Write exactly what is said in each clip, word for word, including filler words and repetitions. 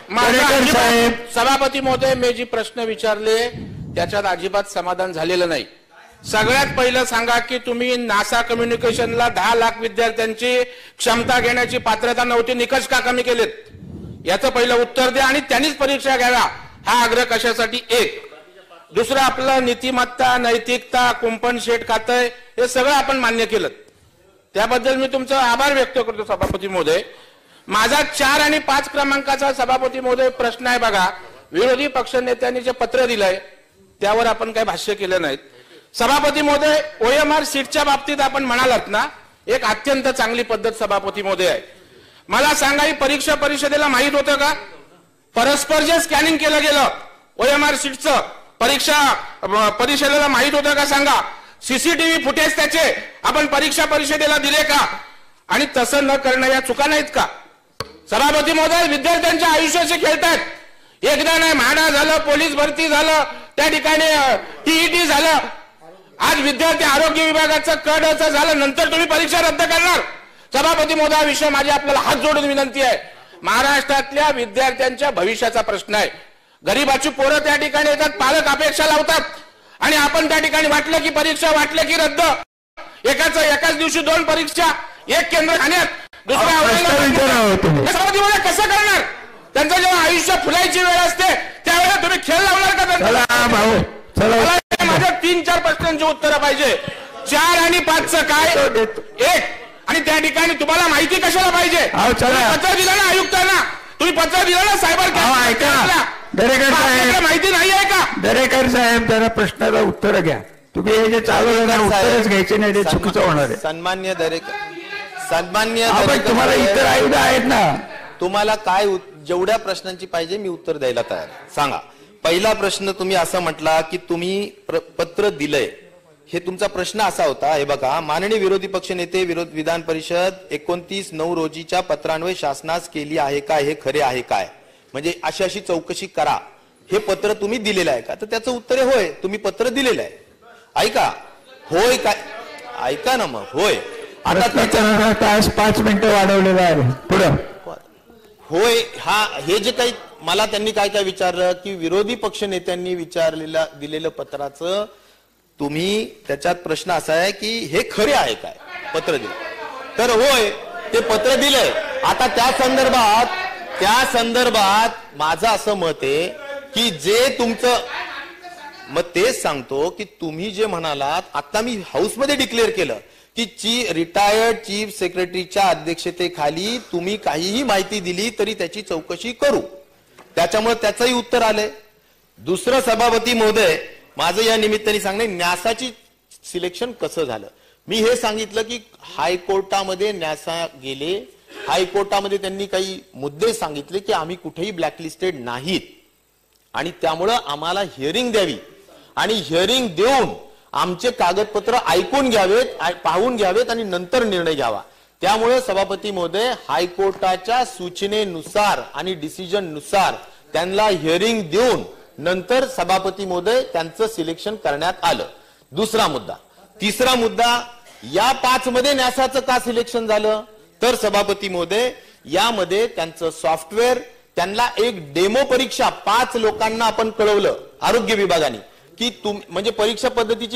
सभापती महोदय, मी जी प्रश्न विचारले त्याच्यात अजिबात समाधान झालेलं नाही. सगळ्यात पहिलं सांगा की तुम्ही नासा कम्युनिकेशनला दहा लाख विद्यार्थ्यांची क्षमता घेण्याची पात्रता नव्हती, निकष का कमी केलेत याचं पहिलं उत्तर द्या आणि त्यांनीच परीक्षा घ्याव्या हा आग्रह कशासाठी. एक. दुसरं, आपलं नीतिमत्ता, नैतिकता, कुंपण शेट खातंय हे सगळं आपण मान्य केलं, त्याबद्दल मी तुमचा आभार व्यक्त करतो सभापती महोदय. माझा चार आणि पाच क्रमांकाचा सभापती महोदय प्रश्न आहे बघा. विरोधी पक्षनेत्यांनी जे पत्र दिलंय त्यावर आपण काही भाष्य केलं नाहीत. सभापती महोदय, ओएमआर सीटच्या बाबतीत आपण म्हणालात ना, एक अत्यंत चांगली पद्धत सभापती महोदय आहे. मला सांगा, ही परीक्षा परिषदेला माहित होतं का? परस्पर जे स्कॅनिंग केलं गेलं ओएमआर सीटचं परीक्षा परिषदेला माहित होतं का सांगा? सीसीटीव्ही फुटेज त्याचे आपण परीक्षा परिषदेला दिले का? आणि तसं न करणं या चुका नाहीत का? सभापती महोदय, विद्यार्थ्यांच्या आयुष्याशी खेळतात. एकदा नाही, म्हाडा झालं, पोलीस भरती झालं, त्या ठिकाणी टीईटी झालं, आज विद्यार्थी आरोग्य विभागाचं कडचं झालं, नंतर तुम्ही परीक्षा रद्द करणार. सभापती महोदय, विषय माझी आपल्याला हात जोडून विनंती आहे. महाराष्ट्रातल्या विद्यार्थ्यांच्या भविष्याचा प्रश्न आहे. गरीबाची पोरं त्या ठिकाणी येतात, पालक अपेक्षा लावतात आणि आपण त्या ठिकाणी वाटलं की परीक्षा, वाटलं की रद्द. एकाच एकाच दिवशी दोन परीक्षा, एक केंद्र ठाण्यात, दुसऱ्या सभापती महोदय कसं करणार? त्यांचं जेव्हा आयुष्य फुलायची वेळ असते त्यावेळेला तुम्ही खेळ लावणार का त्यांचा? माझ्या तीन चार प्रश्नांची उत्तरं पाहिजे. चार आणि पाचचं काय? एक. आणि त्या ठिकाणी तुम्हाला माहिती कशाला पाहिजे? पत्र दिलं ना आयुक्तांना, तुम्ही पत्र दिलं ना सायबर कॅमेरा, माहिती नाही आहे का? दरेकर साहेब, जरा प्रश्नाला उत्तर घ्या. तुम्ही हे जे चालू उत्तरच घ्यायचे नाही, ते चुकीचं होणार आहे. सन्मान्य दरेकर, सन्मान्य तुम्हाला इतर आयुध आहेत ना, तुम्हाला काय जेवढ्या प्रश्नांची पाहिजे मी उत्तर द्यायला तयार. सांगा. पहिला प्रश्न तुम्ही असं म्हटला की तुम्ही पत्र दिलंय, हे तुमचा प्रश्न असा होता. हे बघा, माननीय विरोधी पक्ष नेते विरोध विधान परिषद एकोणतीस नऊ रोजीच्या पत्रान्वये शासनास केली आहे का, हे खरे आहे काय, म्हणजे अशी अशी चौकशी करा, हे पत्र तुम्ही दिलेलं आहे का? तर त्याचं उत्तर आहे होय, तुम्ही पत्र दिलेलं आहे. ऐका, होय काय? ऐका ना मग, होय. आता तास पाच मिनिटं वाढवलेला आहे. पुढं होय. हा, हे जे काही मला त्यांनी काय काय विचारलं की विरोधी पक्ष नेत्यांनी विचारलेलं दिलेलं पत्राचं तुम्ही, त्याच्यात प्रश्न असा आहे की हे खरे आहे काय पत्र दिलं? तर होय, ते पत्र दिलंय. आता त्या संदर्भात त्या संदर्भात माझं असं मत आहे की जे तुमचं मग तेच सांगतो की तुम्ही जे म्हणालात, आता मी हाऊसमध्ये डिक्लेअर केलं की ची रिटायर्ड चीफ सेक्रेटरीच्या अध्यक्षतेखाली तुम्ही काहीही माहिती दिली तरी त्याची चौकशी करू. त्याच्यामुळे त्याचंही उत्तर आलंय. दुसरं, सभापती महोदय, माझं या निमित्ताने सांगणे, न्यासाची सिलेक्शन कसं झालं. मी हे सांगितलं की हायकोर्टामध्ये न्यासा गेले, हायकोर्टामध्ये त्यांनी काही मुद्दे सांगितले की आम्ही कुठेही ब्लॅकलिस्टेड नाहीत आणि त्यामुळं आम्हाला हिअरिंग द्यावी आणि हिअरिंग देऊन आमचे कागदपत्र ऐकून घ्यावेत, पाहून घ्यावेत आणि नंतर निर्णय घ्यावा. त्यामुळे सभापती महोदय, हायकोर्टाच्या सूचनेनुसार आणि डिसिजन नुसार त्यांना हिअरिंग देऊन नंतर सभापती महोदय त्यांचं सिलेक्शन करण्यात आलं. दुसरा मुद्दा. तिसरा मुद्दा, या पाच मध्ये न्यासाचं का सिलेक्शन झालं? तर सभापती महोदय, यामध्ये त्यांचं सॉफ्टवेअर, त्यांना एक डेमो परीक्षा पाच लोकांना आपण कळवलं आरोग्य विभागाने की तुम म्हणजे परीक्षा पद्धतीची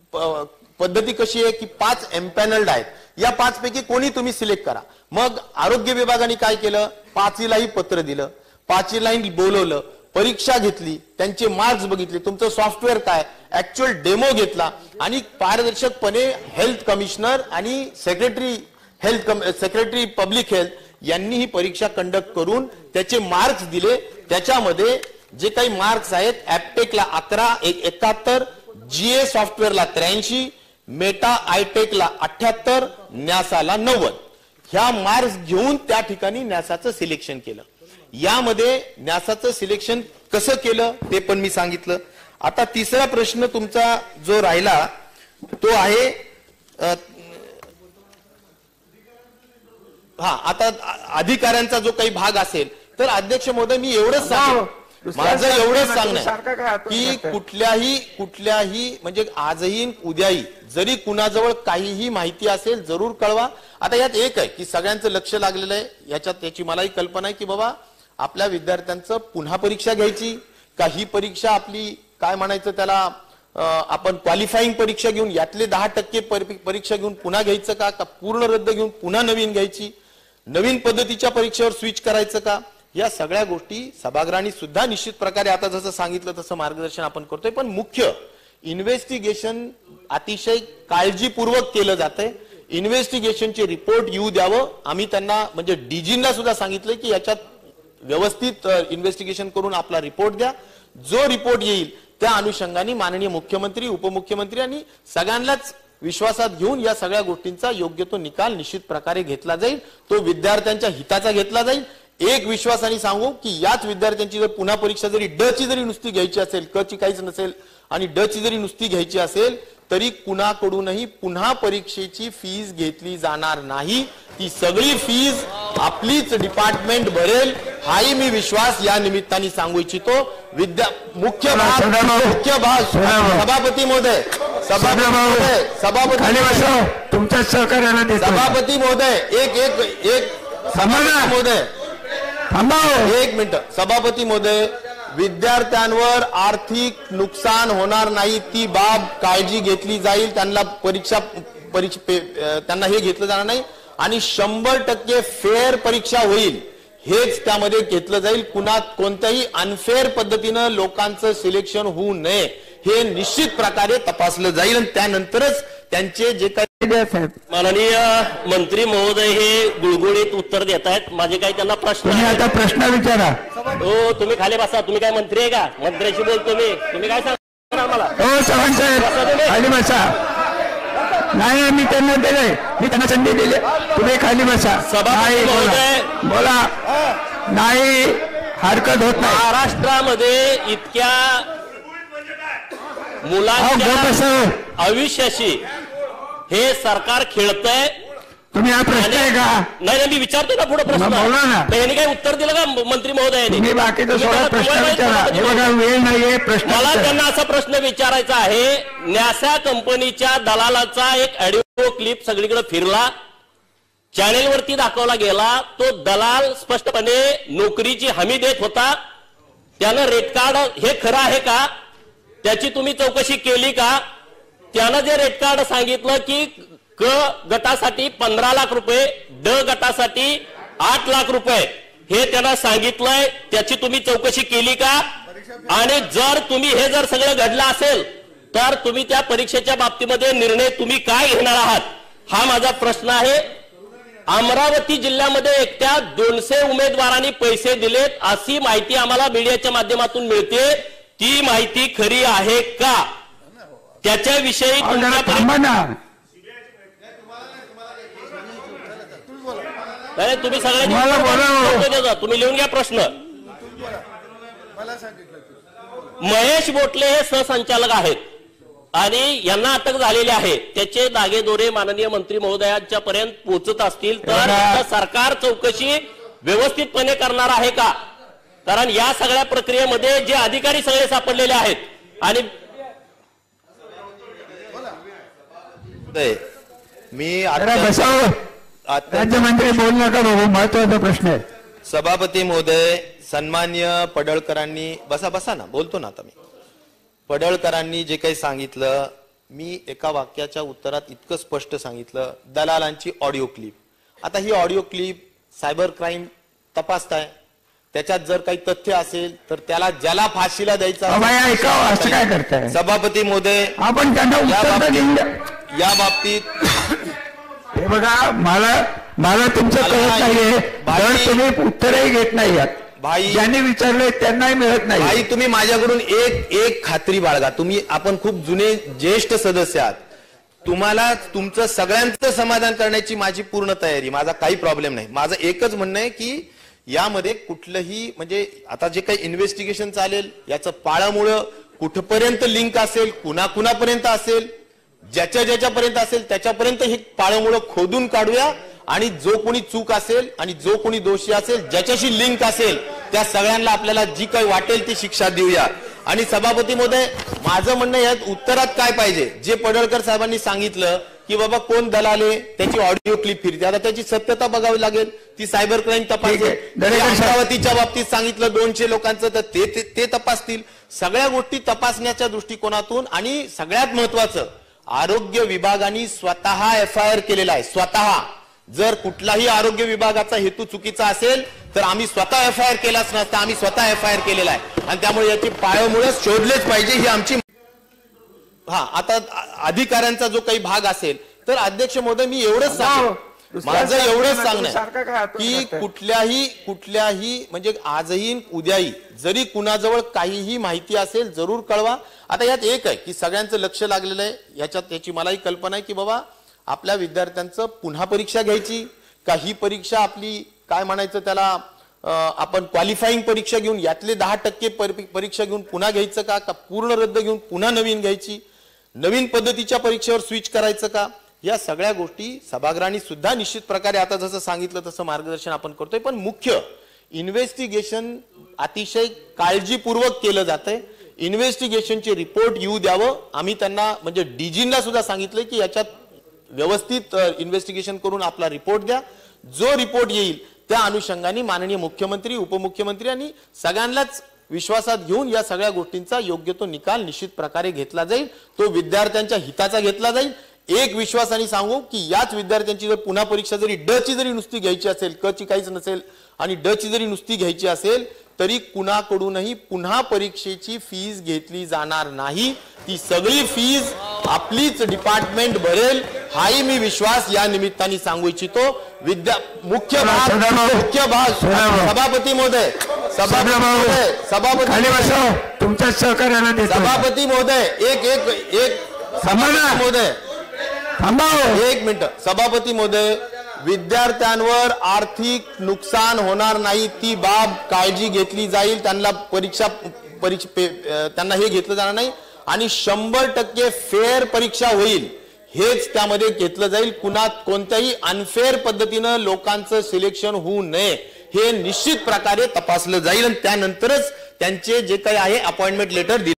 पद्धती कशी आहे की पाच एम्पॅनल्ड आहेत, या पाच पैकी कोणी तुम्ही सिलेक्ट करा. मग आरोग्य विभागाने काय केलं? पाचीलाही पत्र दिलं, पाचीलाही बोलवलं, परीक्षा घेतली, त्यांचे मार्क्स बघितले, तुमचं सॉफ्टवेअर काय, ऍक्च्युअल डेमो घेतला आणि पारदर्शकपणे हेल्थ कमिशनर आणि secretary health secretary public health यांनी ही परीक्षा कंडक्ट करून त्याचे मार्क्स दिले. त्याच्यामध्ये जे काही मार्क्स आहेत, ऍपटेकला अकरा एकाहत्तर, जीए सॉफ्टवेअरला त्र्याऐंशी, मेटा आयटेकला अठ्याहत्तर, न्यासाला नव्वद, ह्या मार्क्स घेऊन त्या ठिकाणी न्यासाचं सिलेक्शन केलं. यामध्ये न्यासाचं सिलेक्शन कसं केलं ते पण मी सांगितलं. आता तिसरा प्रश्न तुमचा जो राहिला तो आहे, हा, आता अधिकाऱ्यांचा जो काही भाग असेल तर अध्यक्ष महोदय, मी एवढंच सांगेन, माझं एवढंच सांगणं की कुठल्याही कुठल्याही म्हणजे आजही उद्याही जरी कुणाजवळ काहीही माहिती असेल जरूर कळवा. आता यात एक आहे की सगळ्यांचं लक्ष लागलेलं आहे, याच्यात त्याची मलाही कल्पना आहे की बाबा आपल्या विद्यार्थ्यांचं पुन्हा परीक्षा घ्यायची का ही परीक्षा आपली काय म्हणायचं त्याला आपण क्वालिफाईंग परीक्षा घेऊन यातले दहा टक्के परीक्षा घेऊन पुन्हा घ्यायचं का का पूर्ण रद्द घेऊन पुन्हा नवीन घ्यायची, नवीन पद्धतीच्या परीक्षेवर स्विच करायचं का, या सगळ्या गोष्टी सभागृहांनी सुद्धा निश्चित प्रकारे आता जसं सांगितलं तसं मार्गदर्शन आपण करतोय. पण मुख्य इन्व्हेस्टिगेशन अतिशय काळजीपूर्वक केलं जातंय. इन्व्हेस्टिगेशनचे रिपोर्ट येऊ द्यावं. आम्ही त्यांना म्हणजे डीजींना सुद्धा सांगितलंय की याच्यात व्यवस्थित इन्व्हेस्टिगेशन करून आपला रिपोर्ट द्या. जो रिपोर्ट येईल त्या अनुषंगाने माननीय मुख्यमंत्री, उपमुख्यमंत्री आणि सगळ्यांनाच विश्वासात घेऊन या सगळ्या गोष्टींचा योग्य तो निकाल निश्चित प्रकारे घेतला जाईल. तो विद्यार्थ्यांच्या हिताचा घेतला जाईल. एक विश्वासाने सांगू की याच विद्यार्थ्यांची जर पुन्हा परीक्षा जरी ड ची जरी नुसती घ्यायची असेल, क ची काहीच नसेल आणि ड ची जरी नुसती घ्यायची असेल तरी कुणाकडूनही पुन्हा परीक्षेची फीस घेतली जाणार नाही. ती सगळी फीस आपलीच डिपार्टमेंट भरेल हाही मी विश्वास या निमित्ताने सांगू इच्छितो. विद्या मुख्य भाग मुख्य भाग सभापती महोदय सभापती महोदय सभापती तुमच्या सहकार्याला देतो. सभापती महोदय एक एक एक सभापती महोदय एक मिनिट. सभापती महोदय, विद्यार्थ्यांवर आर्थिक नुकसान होणार नाही ती बाब काळजी घेतली जाईल. त्यांना परीक्षा परीक्षा त्यांना हे घेतलं जाणार नाही आणि शंभर टक्के फेअर परीक्षा होईल हेच त्यामध्ये घेतलं जाईल. कुणा कोणत्याही अनफेअर पद्धतीनं लोकांचं सिलेक्शन होऊ नये हे निश्चित प्रकारे तपासलं जाईल आणि त्यानंतरच त्यांचे जे काही माननीय मंत्री महोदय हे गुळगुळीत उत्तर देत आहेत. माझे काही त्यांना प्रश्न आता प्रश्न विचारा. हो तुम्ही खाली बसा. तुम्ही काय मंत्री आहे का? मंत्र्याशी बोलतो मी. तुम्ही काय सांगणार मला? हो चव्हाण साहेब खाली बसा. नाही मी त्यांना दिले, मी त्यांना संधी दिली. तुम्ही खाली बसा. सभापती महोदय बोला. नाही हरकत होत नाही. महाराष्ट्रामध्ये इतक्या मुलांच्या आयुष्याशी हे सरकार खेळतंय. तुम्ही हा प्रश्न आहे का? नाही नाही मी विचारतो ना पुढे प्रश्न. बोला ना. यांनी काही उत्तर दिलं का मंत्री महोदयांनी? मी बाकीचा सोळा प्रश्न विचारा. वेळ नाहीये प्रश्न. मला त्यांना असा प्रश्न विचारायचा आहे. न्यासा कंपनीच्या दलालाचा एक ऑडिओ क्लिप सगळीकडे फिरला, चॅनेलवरती दाखवला गेला. तो दलाल स्पष्टपणे नोकरीची हमी देत होता. त्यानं रेट कार्ड हे खरं आहे का? त्याची तुम्ही चौकशी केली का? त्यानं जे रेट कार्ड सांगितलं की क गटासाठी पंधरा लाख रुपये, ड गटासाठी आठ लाख रुपये हे त्यांना सांगितलंय, त्याची तुम्ही चौकशी केली का? आणि जर तुम्ही हे जर सगळं घडलं असेल तर तुम्ही त्या परीक्षेच्या बाबतीमध्ये निर्णय तुम्ही काय घेणार आहात हा माझा प्रश्न आहे. अमरावती जिल्ह्यामध्ये एकट्या दोनशे उमेदवारांनी पैसे दिलेत अशी माहिती आम्हाला मीडियाच्या माध्यमातून मिळते. ती माहिती खरी आहे का? त्याच्याविषयी तुम्ही सगळ्यांनी तुम्ही लिहून घ्या प्रश्न. महेश बोटले हे सहसंचालक आहेत आणि यांना अटक झालेली आहे. त्याचे दागेदोरे माननीय मंत्री महोदयांच्या पर्यंत पोहोचत असतील तर सरकार चौकशी व्यवस्थितपणे करणार आहे का? कारण या सगळ्या प्रक्रियेमध्ये जे अधिकारी सगळे सापडलेले आहेत आणि मी राज्यमंत्री बोल नका बाबू, महत्वाचा प्रश्न आहे. सभापती महोदय, सन्मान्य पडळकरांनी बसा बसा ना बोलतो ना आता मी. पडळकरांनी जे काही सांगितलं मी एका वाक्याच्या उत्तरात इतकं स्पष्ट सांगितलं. दलालांची ऑडिओ क्लिप. आता ही ऑडिओ क्लिप सायबर क्राईम तपासताय. त्याच्यात जर काही तथ्य असेल तर त्याला ज्याला फाशीला द्यायचा असं काय करताय सभापती महोदय? आपण त्यांना या बाबतीत हे बघा मला मला तुमचं कळत नाहीये. तुम्ही उत्तरही घेत नाही आहात. भाई ज्यांनी विचारले त्यांनाही मिळत नाही. भाई तुम्ही माझ्याकडून एक एक खात्री बाळगा. तुम्ही आपण खूप जुने ज्येष्ठ सदस्य आहात. तुम्हाला तुमचं सगळ्यांचं समाधान करण्याची माझी पूर्ण तयारी. माझा काही प्रॉब्लेम नाही. माझं एकच म्हणणं आहे की यामध्ये कुठलंही म्हणजे आता जे काही इन्व्हेस्टिगेशन चालेल याचं पाळामुळं कुठपर्यंत लिंक असेल, कुणा कुणापर्यंत असेल, ज्याच्या ज्याच्यापर्यंत असेल त्याच्यापर्यंत हे पाळमुळं खोदून काढूया आणि जो कोणी चूक असेल आणि जो कोणी दोषी असेल ज्याच्याशी लिंक असेल त्या सगळ्यांना आपल्याला जी काही वाटेल ती शिक्षा देऊया. आणि सभापती महोदय माझं म्हणणं यात उत्तरात काय पाहिजे जे पडळकर साहेबांनी सांगितलं की की बाबा कोण दलाले, त्याची ऑडिओ क्लिप फिरते. आता त्याची सत्यता बघावी लागेल, ती सायबर क्राईम तपासेल. अमरावतीच्या बाबतीत सांगितलं दोनशे लोकांचं, तर ते, ते, ते तपासतील. सगळ्या गोष्टी तपासण्याच्या दृष्टिकोनातून. आणि सगळ्यात महत्वाचं, आरोग्य विभागाने स्वतः एफ आय आर केलेला आहे. स्वतः. जर कुठलाही आरोग्य विभागाचा हेतू चुकीचा असेल तर आम्ही स्वतः एफ आय आर केलाच नसता. आम्ही स्वतः एफ आय आर केलेला आहे आणि त्यामुळे याची पाळमुळे शोधलेच पाहिजे, ही आमची. हा, आता अधिकाऱ्यांचा जो काही भाग असेल तर अध्यक्ष महोदय मी एवढंच सांगतो, माझं एवढंच सांगणं की कुठल्याही कुठल्याही म्हणजे आजही उद्याही जरी कुणाजवळ काहीही माहिती असेल जरूर कळवा. आता यात एक आहे की सगळ्यांचं लक्ष लागलेलं आहे याच्यात, याची मलाही कल्पना आहे की बाबा आपल्या विद्यार्थ्यांचं पुन्हा परीक्षा घ्यायची का, ही परीक्षा आपली काय म्हणायचं त्याला आपण क्वालिफाईंग परीक्षा घेऊन यातले दहा टक्के परीक्षा घेऊन पुन्हा घ्यायचं का, का पूर्ण रद्द घेऊन पुन्हा नवीन घ्यायची, नवीन पद्धतीच्या परीक्षेवर स्विच करायचं का, या सगळ्या गोष्टी सभागृहांनी सुद्धा निश्चित प्रकारे आता जसं सांगितलं तसं मार्गदर्शन आपण करतोय. पण मुख्य इन्व्हेस्टिगेशन अतिशय काळजीपूर्वक केलं जातंय. इन्व्हेस्टिगेशनचे रिपोर्ट येऊ द्यावं. आम्ही त्यांना म्हणजे डीजींना सुद्धा सांगितलंय की याच्यात व्यवस्थित इन्व्हेस्टिगेशन करून आपला रिपोर्ट द्या. जो रिपोर्ट येईल त्या अनुषंगाने माननीय मुख्यमंत्री, उपमुख्यमंत्री आणि सगळ्यांनाच विश्वासात घेऊन या सगळ्या गोष्टींचा योग्य तो निकाल निश्चित प्रकारे घेतला जाईल. तो विद्यार्थ्यांच्या हिताचा घेतला जाईल. एक विश्वासाने सांगू की याच विद्यार्थ्यांची जर पुन्हा परीक्षा जरी ड ची जरी नुसती घ्यायची असेल, क ची काहीच नसेल आणि ड ची जरी नुसती घ्यायची असेल तरी कुणाकडूनही पुन्हा परीक्षेची फीस घेतली जाणार नाही. ती सगळी फीस आपलीच डिपार्टमेंट भरेल, हाही मी विश्वास या निमित्ताने सांगू इच्छितो. विद्या मुख्य भाग मुख्य भाग सभापती महोदय सभापती महोदय सभापती तुमच्या सहकार्याला देतो. सभापती महोदय एक एक एक सभापती महोदय एक मिनिट. सभापती महोदय, विद्यार्थ्यांवर आर्थिक नुकसान होणार नाही ती बाब काळजी घेतली जाईल. त्यांना परीक्षा परीक्षा त्यांना हे घेतलं जाणार नाही आणि शंभर टक्के फेअर परीक्षा होईल हेच त्यामध्ये घेतलं जाईल. कुणा कोणत्याही अनफेअर पद्धतीनं लोकांचं सिलेक्शन होऊ नये हे निश्चित प्रकारे तपासलं जाईल आणि त्यानंतरच त्यांचे जे काही आहे अपॉइंटमेंट लेटर दिले.